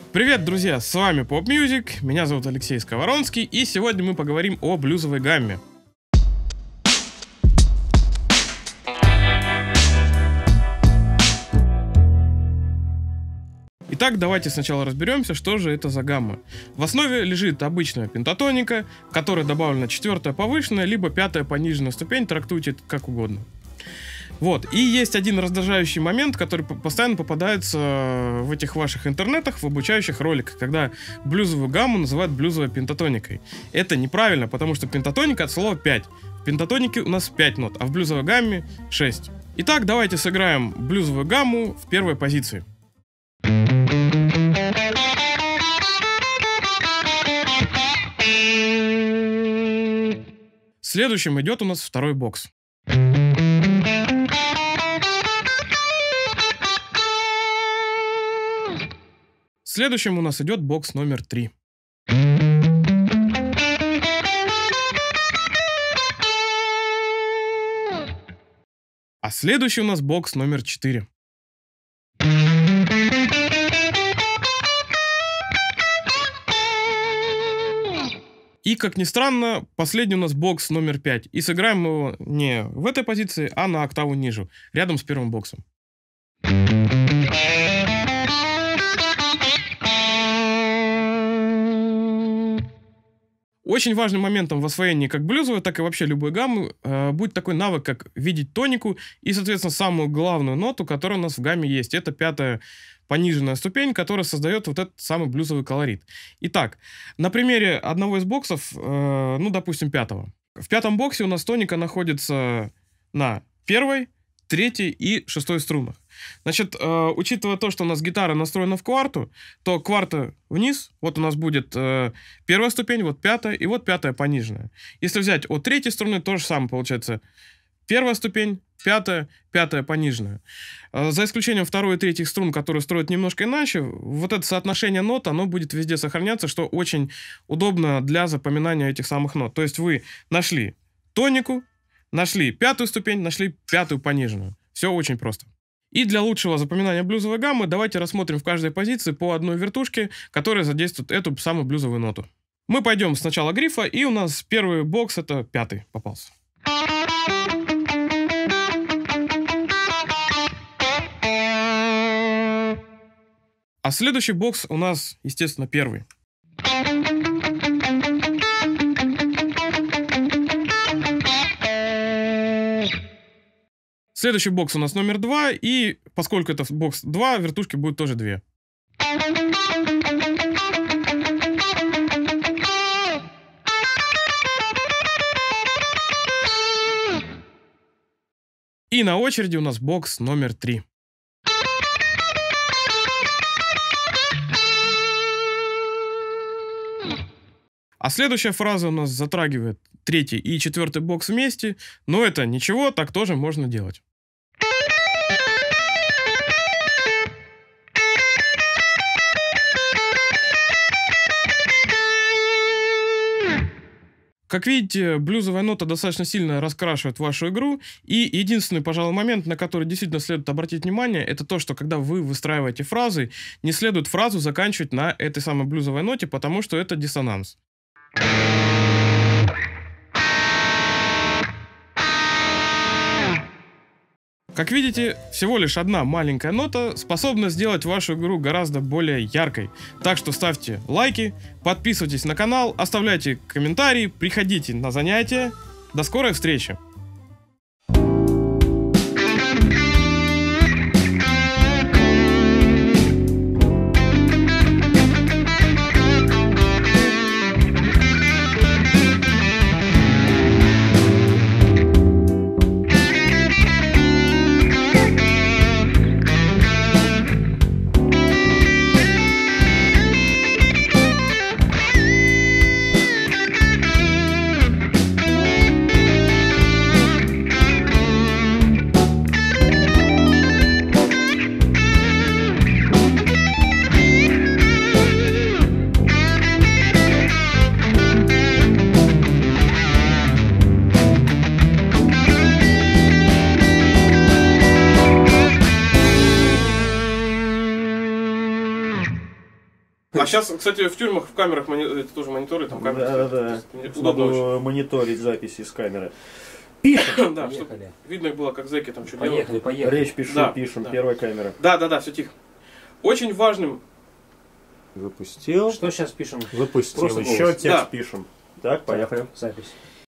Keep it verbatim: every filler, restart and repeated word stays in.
Привет, друзья, с вами Pop Music, меня зовут Алексей Сковоронский, и сегодня мы поговорим о блюзовой гамме. Итак, давайте сначала разберемся, что же это за гамма. В основе лежит обычная пентатоника, в которой добавлена четвертая повышенная, либо пятая пониженная ступень, трактуйте это как угодно. Вот, и есть один раздражающий момент, который постоянно попадается в этих ваших интернетах, в обучающих роликах, когда блюзовую гамму называют блюзовой пентатоникой. Это неправильно, потому что пентатоника от слова пять. В пентатонике у нас пять нот, а в блюзовой гамме шесть. Итак, давайте сыграем блюзовую гамму в первой позиции. Следующим идет у нас второй бокс. Следующим у нас идет бокс номер три. А следующий у нас бокс номер четыре. И, как ни странно, последний у нас бокс номер пять. И сыграем мы его не в этой позиции, а на октаву ниже, рядом с первым боксом. Очень важным моментом в освоении как блюзовой, так и вообще любой гаммы э, будет такой навык, как видеть тонику и, соответственно, самую главную ноту, которая у нас в гамме есть. Это пятая пониженная ступень, которая создает вот этот самый блюзовый колорит. Итак, на примере одного из боксов, э, ну, допустим, пятого. В пятом боксе у нас тоника находится на первой, третьей и шестой струнах. Значит, э, учитывая то, что у нас гитара настроена в кварту, то кварта вниз, вот у нас будет э, первая ступень, вот пятая, и вот пятая пониженная. Если взять от третьей струны, то же самое получается. Первая ступень, пятая, пятая пониженная. Э, за исключением второй и третьих струн, которые строят немножко иначе, вот это соотношение нот, оно будет везде сохраняться, что очень удобно для запоминания этих самых нот. То есть вы нашли тонику, нашли пятую ступень, нашли пятую пониженную. Все очень просто. И для лучшего запоминания блюзовой гаммы давайте рассмотрим в каждой позиции по одной вертушке, которая задействует эту самую блюзовую ноту. Мы пойдем сначала грифа, и у нас первый бокс это пятый попался. А следующий бокс у нас, естественно, первый. Следующий бокс у нас номер два, и поскольку это бокс два, вертушки будет тоже две. И на очереди у нас бокс номер три. А следующая фраза у нас затрагивает третий и четвертый бокс вместе, но это ничего, так тоже можно делать. Как видите, блюзовая нота достаточно сильно раскрашивает вашу игру, и единственный, пожалуй, момент, на который действительно следует обратить внимание, это то, что когда вы выстраиваете фразы, не следует фразу заканчивать на этой самой блюзовой ноте, потому что это диссонанс. Как видите, всего лишь одна маленькая нота способна сделать вашу игру гораздо более яркой. Так что ставьте лайки, подписывайтесь на канал, оставляйте комментарии, приходите на занятия. До скорой встречи! А сейчас, кстати, в тюрьмах, в камерах мони... это тоже мониторы, там камеры. Да, да, да. Удобно мониторить записи с камеры. Пишем! Да, чтобы видно было, как зэки там что делают. Поехали, поехали. Речь пишу, да, пишем, да. Первая камера. Да, да, да, все тихо. Очень важным... Запустил. Что сейчас пишем? Запустил. Просто еще голос. Текст да. Пишем. Так, поехали. Запись.